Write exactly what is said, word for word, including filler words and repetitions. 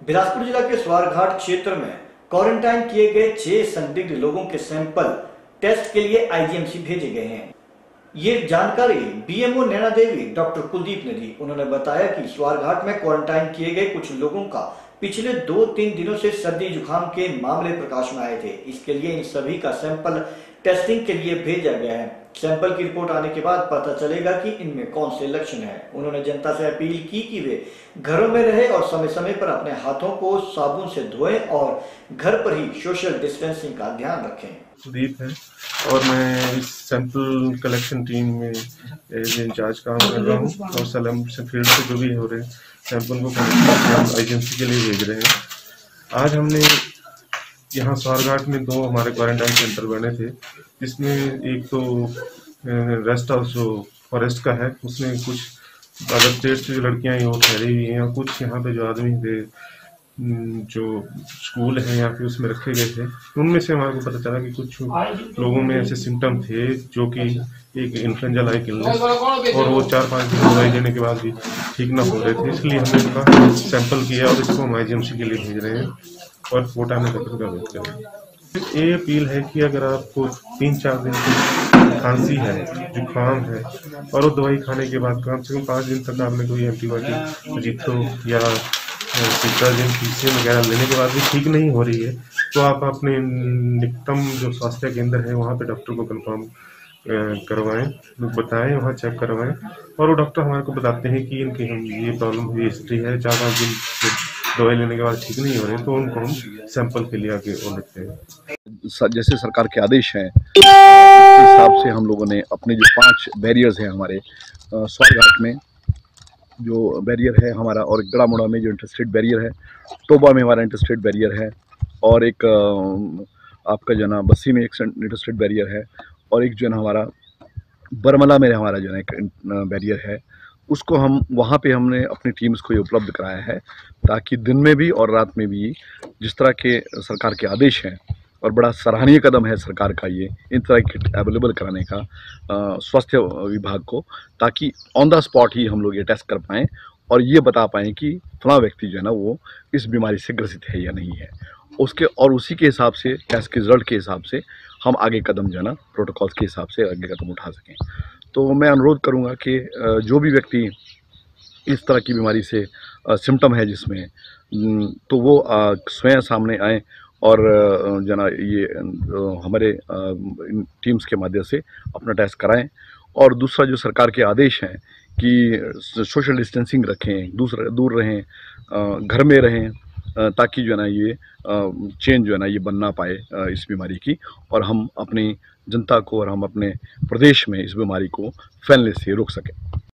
बिलासपुर जिला के स्वारघाट क्षेत्र में क्वारंटाइन किए गए छह संदिग्ध लोगों के सैंपल टेस्ट के लिए आईजीएमसी भेजे गए हैं। ये जानकारी बीएमओ नैना देवी डॉक्टर कुलदीप ने दी। उन्होंने बताया कि स्वारघाट में क्वारंटाइन किए गए कुछ लोगों का पिछले दो तीन दिनों से सर्दी जुकाम के मामले प्रकाश में आए थे। इसके लिए इन सभी का सैंपल टेस्टिंग के लिए भेजा गया है। सैंपल की रिपोर्ट आने के बाद पता चलेगा कि इनमें कौन से लक्षण हैं। उन्होंने जनता से अपील की कि वे घरों में रहे और समय समय पर अपने हाथों को साबुन से धोएं और घर पर ही सोशल डिस्टेंसिंग का ध्यान रखें। सुदीप है और मैं इस सैंपल कलेक्शन टीम में इंचार्ज काम कर रहा हूँ और सलम से फील्ड से जो भी हो रहे हैं सैंपल को हम एजेंसी के लिए भेज रहे हैं। आज हमने यहाँ स्वारघाट में दो हमारे क्वारंटाइन सेंटर बने थे, जिसमें एक तो रेस्ट हाउस जो फॉरेस्ट का है, उसमें कुछ अदर स्टेट से जो लड़कियाँ वो ठहरी हुई हैं, कुछ यहाँ पे जो आदमी थे जो स्कूल है यहाँ पे उसमें रखे गए थे। उनमें से हमारे को पता चला कि कुछ लोगों में ऐसे सिम्टम थे जो कि एक इन्फ्लुएंजा लाइक इलनेस, और वो चार पाँच दिन दवाई देने के बाद भी ठीक ना हो रहे थे। इसलिए हमने उनका सैंपल किया और इसको हम आईजीएमसी के लिए भेज रहे हैं और कोटा में डॉक्टर का वेट कर रहे हैं। ये अपील है कि अगर आपको तीन चार दिन की खांसी है, जुकाम है और वो दवाई खाने के बाद कम से कम पाँच दिन तक आपने कोई एंटीबायोटिक अजिथ्रो या सिट्राजिन पीसीएम वगैरह लेने के बाद भी ठीक नहीं हो रही है, तो आप अपने निकटतम जो स्वास्थ्य केंद्र है वहाँ पे डॉक्टर को कंफर्म करवाएं, बताएं, वहाँ चेक करवाएं और वो डॉक्टर हमारे को बताते हैं कि इनकी हम ये प्रॉब्लम हुई हिस्ट्री है, चार पाँच दिन दवाई लेने के बाद ठीक नहीं हो रहे, तो उनको हम सैंपल के लिए आगे और लेते हैं। जैसे सरकार के आदेश हैं उस हिसाब से हम लोगों ने अपने जो पांच बैरियर्स हैं हमारे स्वारघाट में जो बैरियर है हमारा, और गड़ा मुड़ा में जो इंटरस्टेट बैरियर है, टोबा में हमारा इंटरस्टेट बैरियर है, और एक आपका जो है ना बस्सी में एक इंटरस्टेट बैरियर है, और एक जो है ना हमारा बरमला में हमारा जो है एक बैरियर है। उसको हम वहाँ पे हमने अपनी टीम्स को ये उपलब्ध कराया है ताकि दिन में भी और रात में भी जिस तरह के सरकार के आदेश हैं, और बड़ा सराहनीय कदम है सरकार का ये इन तरह किट अवेलेबल कराने का स्वास्थ्य विभाग को, ताकि ऑन द स्पॉट ही हम लोग ये टेस्ट कर पाएँ और ये बता पाएँ कि फलां व्यक्ति जो है ना वो इस बीमारी से ग्रसित है या नहीं है उसके, और उसी के हिसाब से टेस्ट के रिजल्ट के हिसाब से हम आगे कदम जो है ना प्रोटोकॉल्स के हिसाब से आगे कदम उठा सकें। तो मैं अनुरोध करूँगा कि जो भी व्यक्ति इस तरह की बीमारी से सिम्टम है जिसमें, तो वो स्वयं सामने आएँ और जो ना ये हमारे टीम्स के माध्यम से अपना टेस्ट कराएं। और दूसरा जो सरकार के आदेश हैं कि सोशल डिस्टेंसिंग रखें, दूसरा दूर रहें, घर में रहें, ताकि जो है ना ये चेन जो है ना ये बन ना पाए इस बीमारी की, और हम अपनी जनता को और हम अपने प्रदेश में इस बीमारी को फैलने से रोक सकें।